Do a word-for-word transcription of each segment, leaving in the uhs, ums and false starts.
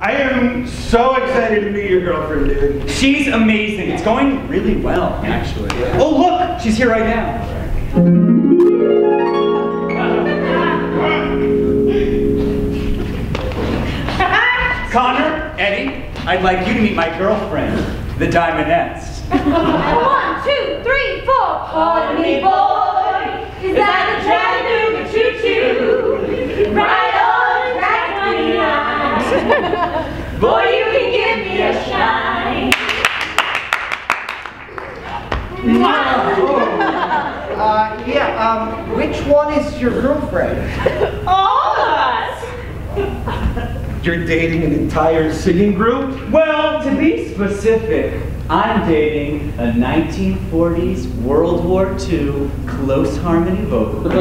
I am so excited to meet your girlfriend, dude. She's amazing. It's going really well, actually. Oh, look! She's here right now. Connor, Eddie, I'd like you to meet my girlfriend, the Diamondettes. One, two, three, four. Pardon me, boy. Is that the Chattanooga choo-choo? Right on track twenty-nine. Boy, you can give me a shine. uh, yeah, um, which one is your girlfriend? All of us. You're dating an entire singing group? Well, to be specific, I'm dating a nineteen forties World War Two close harmony vocal group.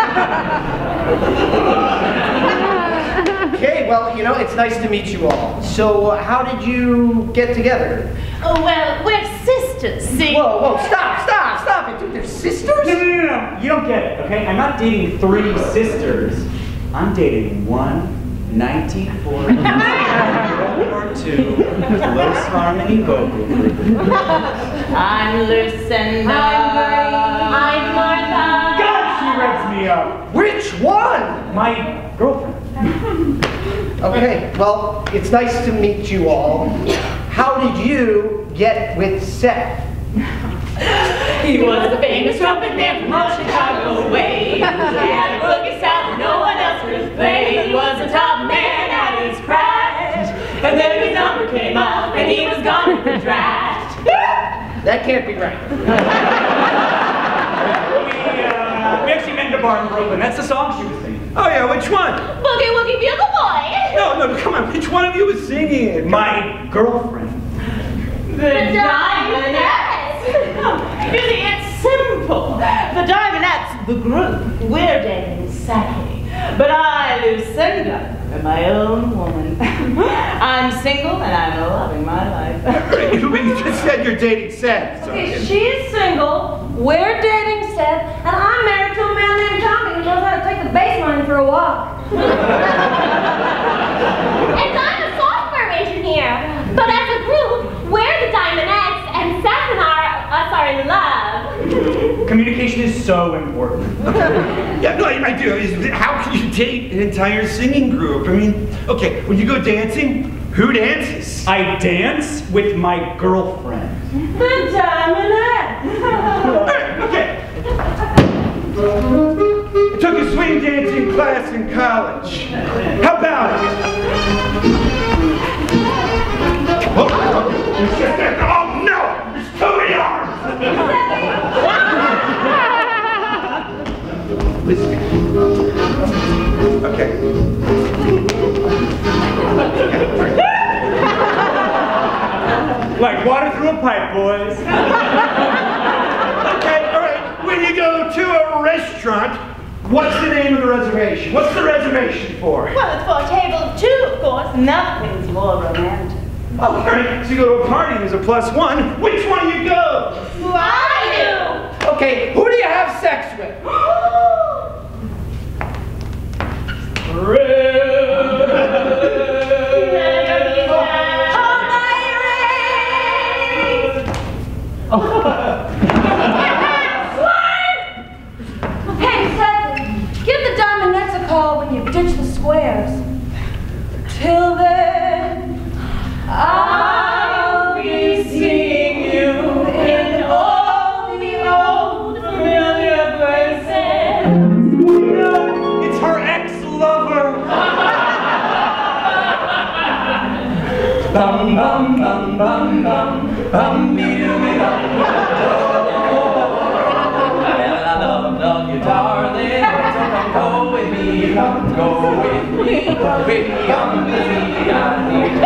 Okay, well, you know, it's nice to meet you all. So, uh, how did you get together? Oh, well, we're sisters, see? Whoa, whoa, stop, stop, stop it, dude. They're sisters? No, no, no, no, you don't get it, okay? I'm not dating three sisters. I'm dating one nineteen forties World War Two close harmony vocal group. I'm Lucinda. I'm Bertie. I'm Martha. God, she revs me up. Which one? My girlfriend. Okay, well, it's nice to meet you all. How did you get with Seth? He was a famous trumpet man from Chicago way. He had a boogie sound no one else could play. He was a top man at his craft. And then his number came up and he was gone in the draft. That can't be right. We, uh, we actually met in a bar in Brooklyn. That's the song she was singing. Oh yeah, which one? Boogie Woogie Bugle Boy. No, no, come on, which one of you was singing it? My girlfriend. The Diamondettes. You see, it's simple. The Diamondettes, the group, we're dating Sally. But I, Lucinda, am my own woman. I'm single and I'm loving my life. You just said you're dating Seth. So Okay, she's single, we're dating Seth, and I'm married to a man named Tommy who knows how to take the bass line for a walk. And I'm a software engineer. But as a group, we're the Diamondettes, and Seth and our, us are in love. Communication is so important. Yeah, no, I, I do. Is- How can you date an entire singing group? I mean, okay, when you go dancing, who dances? I dance with my girlfriend. The Diamondettes. All right, okay. I took a swing dancing class in college. How about it? Oh, oh, oh no! There's too many arms! Listen. Okay. Like water through a pipe, boys. Okay, all right. When you go to a restaurant, what's the name of the reservation? What's the reservation for? Well, it's for a table of two, of course. Nothing's more romantic. Oh, all right. So you go to a party, there's a plus one. Which one you go? Who are you? Okay, who do you have sex with? Hey, Seth, give the Diamondettes a call when you ditch the squares. Till then, I'll be seeing you in all the old familiar places. No, it's her ex-lover. Bum bum bum bum bum bum dee doo dee dum. Well, I love, love you, darling. So come go with me, come go with me, with me on the sea.